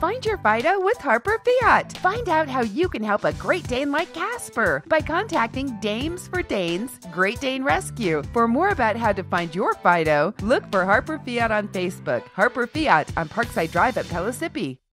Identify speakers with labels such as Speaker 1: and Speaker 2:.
Speaker 1: Find your Fido with Harper FIAT. Find out how you can help a Great Dane like Casper by contacting Dames for Danes Great Dane Rescue. For more about how to find your Fido, look for Harper FIAT on Facebook, Harper FIAT on Parkside Drive at Pellissippi.